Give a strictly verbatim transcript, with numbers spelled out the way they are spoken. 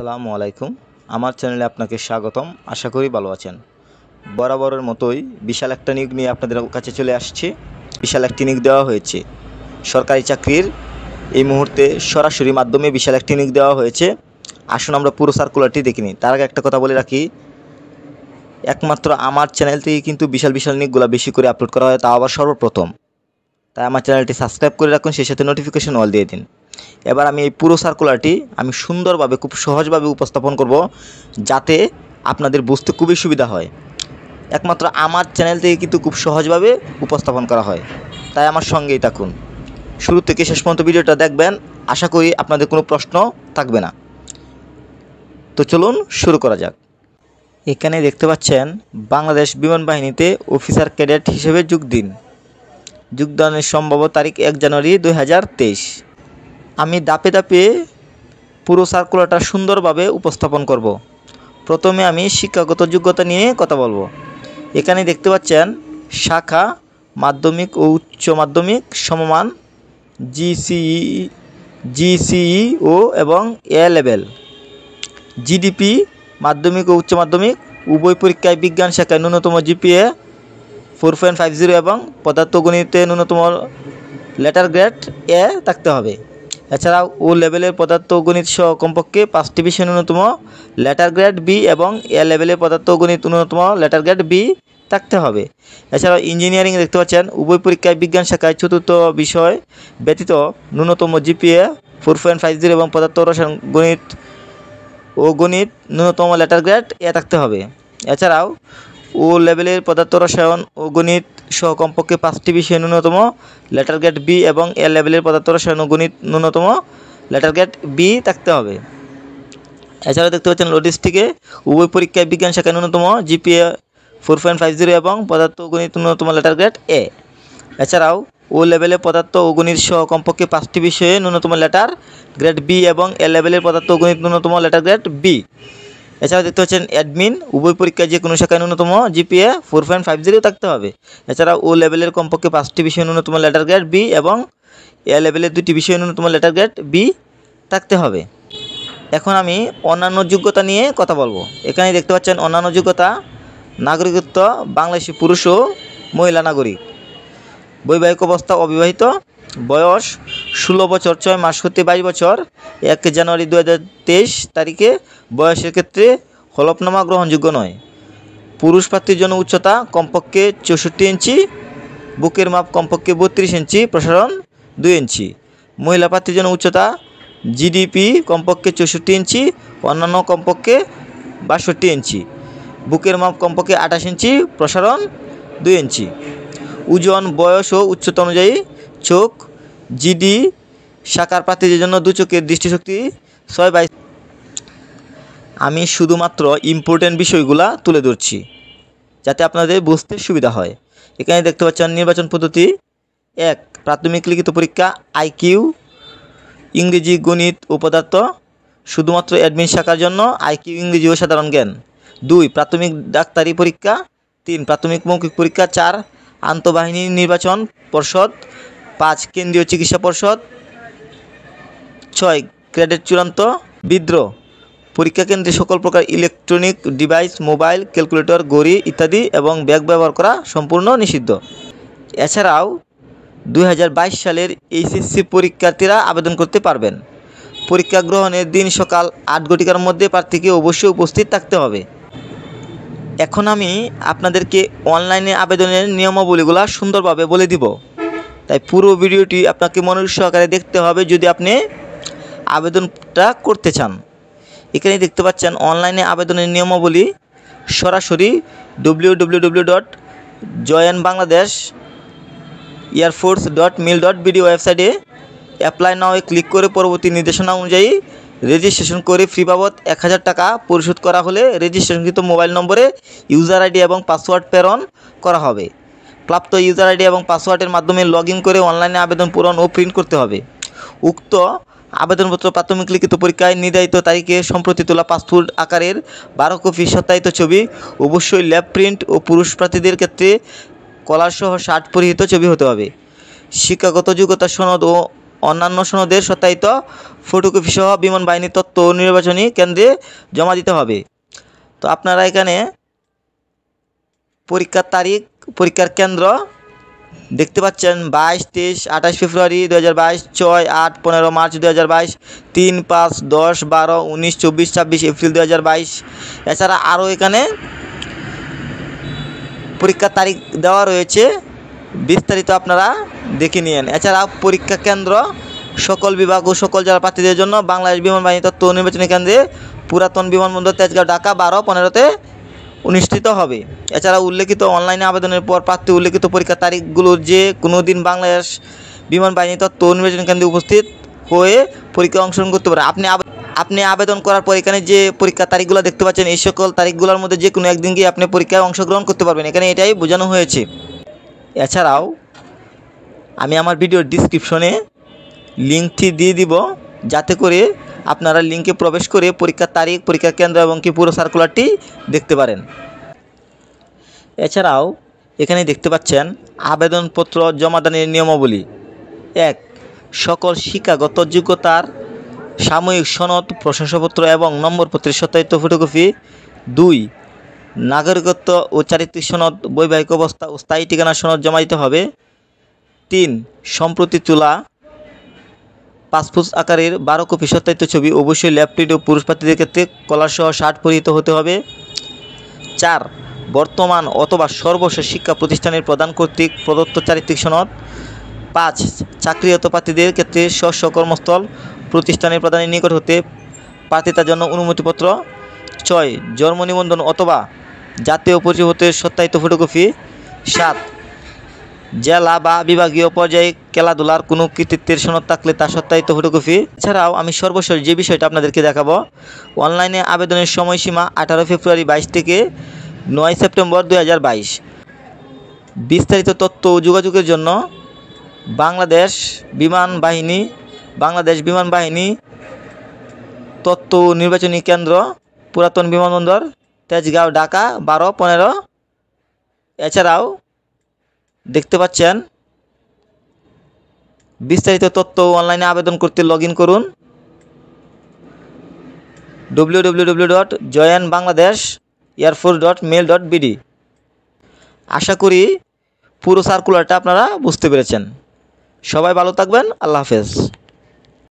আসসালামু আলাইকুম। আমার চ্যানেলে আপনাকে স্বাগতম। আশা করি ভালো আছেন। বরাবরের মতোই বিশাল একটা নিয়োগ নিয়ে আপনাদের কাছে চলে আসছি। বিশাল একটি নিয়োগ দেওয়া হয়েছে সরকারি চাকরির। এই মুহূর্তে সরাসরি মাধ্যমে বিশাল একটি নিয়োগ দেওয়া হয়েছে। আসুন আমরা পুরো সার্কুলারটি দেখে নিই। তার আগে একটা কথা বলে রাখি, একমাত্র আমার চ্যানেল থেকে কিন্তু বিশাল বিশাল নিয়োগগুলো বেশি করে আপলোড করা হয়, তাও আবার সর্বপ্রথম। তাই আমার চ্যানেলটি সাবস্ক্রাইব করে রাখুন, সেই সাথে নোটিফিকেশন অল দিয়ে দিন। এবার আমি এই পুরো সার্কুলারটি আমি সুন্দরভাবে খুব সহজভাবে উপস্থাপন করব, যাতে আপনাদের বুঝতে খুবই সুবিধা হয়। একমাত্র আমার চ্যানেল থেকে কিন্তু খুব সহজভাবে উপস্থাপন করা হয়, তাই আমার সঙ্গেই থাকুন। শুরু থেকে শেষ পর্যন্ত ভিডিওটা দেখবেন, আশা করি আপনাদের কোনো প্রশ্ন থাকবে না। তো চলুন শুরু করা যাক। এখানে দেখতে পাচ্ছেন বাংলাদেশ বিমান বাহিনীতে অফিসার ক্যাডেট হিসেবে যোগ দিন। যোগদানের সম্ভাব্য তারিখ এক জানুয়ারি দুই হাজার তেইশ। আমি ধাপে ধাপে পুরো সার্কুলারটা সুন্দরভাবে উপস্থাপন করব। প্রথমে আমি শিক্ষাগত যোগ্যতা নিয়ে কথা বলবো। এখানে দেখতে পাচ্ছেন শাখা মাধ্যমিক ও উচ্চ মাধ্যমিক সমমান, জিসিই জিসিই ও এবং এ লেভেল। জিডিপি মাধ্যমিক ও উচ্চ মাধ্যমিক উভয় পরীক্ষায় বিজ্ঞান শাখায় ন্যূনতম GPA four point five zero এবং পদার্থগণিতে ন্যূনতম লেটার গ্রেড এ থাকতে হবে। এছাড়াও ও লেভেলের পদার্থগণিত সহ কমপক্ষে পাঁচটি বিষয় ন্যূনতম লেটার গ্রেড বি এবং এ লেভেলের পদার্থগণিত ন্যূনতম লেটার গ্রেড বি থাকতে হবে। এছাড়াও ইঞ্জিনিয়ারিং দেখতে পাচ্ছেন উভয় পরীক্ষায় বিজ্ঞান শাখায় চতুর্থ বিষয় ব্যতীত ন্যূনতম GPA four point five zero এবং পদার্থ রসায়ন গণিত ও গণিত ন্যূনতম লেটার গ্রেড এ থাকতে হবে। এছাড়াও ও লেভেলের পদার্থ রসায়ন ও গণিত সহ কমপক্ষে পাঁচটি বিষয়ে ন্যূনতম লেটার গ্রেড বি এবং এ লেভেলের পদার্থ রসায়ন ও গণিত ন্যূনতম লেটার গ্রেড বি থাকতে হবে। এছাড়াও দেখতে পাচ্ছেন লজিস্টিকে উভয় পরীক্ষায় বিজ্ঞান শাখায় ন্যূনতম GPA four point five zero এবং পদার্থ ও গণিত ন্যূনতম লেটার গ্রেড এ। এছাড়াও ও লেভেলে পদার্থ ও গণিত সহ কমপক্ষে পাঁচটি বিষয়ে ন্যূনতম লেটার গ্রেড বি এবং এ লেভেলের পদার্থ ও গণিত ন্যূনতম লেটার গ্রেড বি। এছাড়াও দেখতে পাচ্ছেন অ্যাডমিন উভয় পরীক্ষায় যে কোনো শাখায় ন্যূনতম GPA four point five zero থাকতে হবে। এছাড়াও ও লেভেলের কমপক্ষে পাঁচটি বিষয়ে ন্যূনতম লেটার গ্রেড বি এবং এ লেভেলের দুটি বিষয়ে ন্যূনতম লেটার গ্রেড বি থাকতে হবে। এখন আমি অন্যান্য যোগ্যতা নিয়ে কথা বলবো। এখানে দেখতে পাচ্ছেন অন্যান্য যোগ্যতা, নাগরিকত্ব বাংলাদেশি পুরুষ ও মহিলা নাগরিক, বৈবাহিক অবস্থা অবিবাহিত, বয়স ষোলো বছর ছয় মাস হতে বাইশ বছর, এক জানুয়ারি দু হাজার তেইশ তারিখে বয়সের ক্ষেত্রে হলফনামা গ্রহণযোগ্য নয়। পুরুষ প্রার্থীর জন্য উচ্চতা কমপক্ষে চৌষট্টি ইঞ্চি, বুকের মাপ কমপক্ষে বত্রিশ ইঞ্চি, প্রসারণ দুই ইঞ্চি। মহিলা প্রার্থীর জন্য উচ্চতা জিডিপি কমপক্ষে চৌষট্টি ইঞ্চি, অন্যান্য কমপক্ষে বাষট্টি ইঞ্চি, বুকের মাপ কমপক্ষে আঠাশ ইঞ্চি, প্রসারণ দুই ইঞ্চি। ওজন, বয়স ও উচ্চতা অনুযায়ী চোখ জিডি শাখার প্রার্থীদের জন্য দু চোখের দৃষ্টিশক্তি ছয় বাইশ। আমি শুধুমাত্র ইম্পর্টেন্ট বিষয়গুলো তুলে ধরছি যাতে আপনাদের বুঝতে সুবিধা হয়। এখানে দেখতে পাচ্ছেন নির্বাচন পদ্ধতি এক, প্রাথমিক লিখিত পরীক্ষা আইকিউ ইংরেজি গণিত ও পদার্থ শুধুমাত্র অ্যাডমিন শাখার জন্য আইকিউ ইংরেজি ও সাধারণ জ্ঞান। দুই, প্রাথমিক ডাক্তারি পরীক্ষা। তিন, প্রাথমিক মৌখিক পরীক্ষা। চার, আন্তঃবাহিনী নির্বাচন পর্ষদ। পাঁচ, কেন্দ্রীয় চিকিৎসা পর্ষদ। ছয়, ক্যাডেট চূড়ান্ত বিদ্রোহ পরীক্ষা কেন্দ্রে সকল প্রকার ইলেকট্রনিক ডিভাইস, মোবাইল, ক্যালকুলেটর, ঘড়ি ইত্যাদি এবং ব্যাগ ব্যবহার করা সম্পূর্ণ নিষিদ্ধ। এছাড়াও দুই হাজার বাইশ সালের এইচএসসি পরীক্ষার্থীরা আবেদন করতে পারবেন। পরীক্ষা গ্রহণের দিন সকাল আট ঘটিকার মধ্যে প্রার্থীকে অবশ্যই উপস্থিত থাকতে হবে। এখন আমি আপনাদেরকে অনলাইনে আবেদনের নিয়মাবলীগুলো সুন্দরভাবে বলে দিব, তাই পুরো ভিডিওটি আপনাকে মনোযোগ সহকারে দেখতে হবে যদি আপনি আবেদনটা করতে চান। এখানে দেখতে পাচ্ছেন অনলাইনে আবেদনের নিয়মাবলী। সরাসরি W W W dot join Bangladesh air force dot mil dot BD ওয়েবসাইটে অ্যাপ্লাই নাও ক্লিক করে পরবর্তী নির্দেশনা অনুযায়ী রেজিস্ট্রেশন করে ফি বাবদ এক হাজার টাকা পরিশোধ করা হলে রেজিস্ট্রেশনকৃত মোবাইল নম্বরে ইউজার আইডি এবং পাসওয়ার্ড প্রেরণ করা হবে। প্রাপ্ত ইউজার আইডি এবং পাসওয়ার্ডের মাধ্যমে লগ ইন করে অনলাইনে আবেদন পূরণ ও প্রিন্ট করতে হবে। উক্ত আবেদনপত্র প্রাথমিক লিখিত পরীক্ষায় নির্ধারিত তারিখে সম্প্রতি তোলা পাসপোর্ট আকারের বারো কপি সত্যায়িত ছবি, অবশ্যই ল্যাব প্রিন্ট ও পুরুষ প্রার্থীদের ক্ষেত্রে কলারসহ শার্ট পরিহিত ছবি হতে হবে। শিক্ষাগত যোগ্যতা সনদ ও অন্যান্য সনদের সত্যায়িত ফটোকপি সহ বিমান বাহিনী তথ্য ও নির্বাচনী কেন্দ্রে জমা দিতে হবে। তো আপনারা এখানে পরীক্ষার তারিখ, পরীক্ষার কেন্দ্র দেখতে পাচ্ছেন বাইশ তেইশ আঠাশ ফেব্রুয়ারি দু হাজার বাইশ, ছয় আট পনেরো মার্চ দু হাজার বাইশ, তিন পাঁচ দশ বারো উনিশ চব্বিশ ছাব্বিশ এপ্রিল দু হাজার বাইশ। এছাড়া আরও এখানে পরীক্ষার তারিখ দেওয়া রয়েছে, বিস্তারিত আপনারা দেখে নিন। এছাড়া পরীক্ষা কেন্দ্র সকল বিভাগ ও সকল জেলার প্রার্থীদের জন্য বাংলাদেশ বিমান বাহিনী তথ্য ও নির্বাচনী কেন্দ্রে পুরাতন বিমানবন্দর তেজগাঁও ঢাকা বারো পনেরোতে অনুষ্ঠিত হবে। এছাড়া উল্লেখিত অনলাইনে আবেদনের পর প্রার্থী উল্লেখিত পরীক্ষার তারিখগুলোর যে কোনো দিন বাংলাদেশ বিমান বাহিনী তথ্য ও নির্বাচনী কেন্দ্রে উপস্থিত হয়ে পরীক্ষায় অংশগ্রহণ করতে পারে। আপনি আপনি আবেদন করার পর এখানে যে পরীক্ষার তারিখগুলো দেখতে পাচ্ছেন, এই সকল তারিখগুলোর মধ্যে যে কোনো একদিন গিয়ে আপনি পরীক্ষায় অংশগ্রহণ করতে পারবেন। এখানে এটাই বোঝানো হয়েছে। এছাড়াও আমি আমার ভিডিওর ডিসক্রিপশনে লিঙ্কটি দিয়ে দিব, যাতে করে আপনারা লিঙ্কে প্রবেশ করে পরীক্ষার তারিখ, পরীক্ষার কেন্দ্র এবং কি পুরো সার্কুলারটি দেখতে পারেন। এছাড়াও এখানে দেখতে পাচ্ছেন আবেদনপত্র জমাদানের নিয়মাবলী। এক, সকল শিক্ষাগত যোগ্যতার সাময়িক সনদ, প্রশংসাপত্র এবং নম্বরপত্রের সত্যায়িত ফটোকপি। দুই, নাগরিকত্ব ও চারিত্রিক সনদ, বৈবাহিক অবস্থা ও স্থায়ী ঠিকানা সনদ জমা দিতে হবে। তিন, সম্প্রতি তোলা পাসপোর্ট আকারের বারো কপি সত্যায়িত ছবি, অবশ্যই ল্যাপটপ ও পুরুষ প্রার্থীদের ক্ষেত্রে কলারসহ শার্ট পরিহিত হতে হবে। চার, বর্তমান অথবা সর্বশেষ শিক্ষা প্রতিষ্ঠানের প্রদান কর্তৃক প্রদত্ত চারিত্রিক সনদ। পাঁচ, চাকরিরত প্রার্থীদের ক্ষেত্রে স্ব কর্মস্থল প্রতিষ্ঠানের প্রদানের নিকট হতে প্রার্থিতার জন্য অনুমতিপত্র। ছয়, জন্ম নিবন্ধন অথবা জাতীয় পরিচয়পত্রের সত্যায়িত ফটোকপি। সাত, জেলা বা বিভাগীয় পর্যায়ে খেলাধুলার কোনো কৃতিত্বের সনদ থাকলে তার সত্যায়িত ফটোকপি। এছাড়াও আমি সর্বশেষ যে বিষয়টা আপনাদেরকে দেখাবো, অনলাইনে আবেদনের সময়সীমা আঠারো ফেব্রুয়ারি বাইশ থেকে নয় সেপ্টেম্বর দুই হাজার বাইশ। বিস্তারিত তথ্য ও যোগাযোগের জন্য বাংলাদেশ বিমান বাহিনী বাংলাদেশ বিমান বাহিনী তথ্য ও নির্বাচনী কেন্দ্র, পুরাতন বিমানবন্দর তেজগাঁও ঢাকা বারো পনেরো। এছাড়াও দেখতে পাচ্ছেন বিস্তারিত তথ্য অনলাইনে আবেদন করতে লগ ইন করুন W W W dot join Bangladesh air force dot mil dot BD. আশা করি পুরো সার্কুলারটা আপনারা বুঝতে পেরেছেন। সবাই ভালো থাকবেন। আল্লাহ হাফেজ।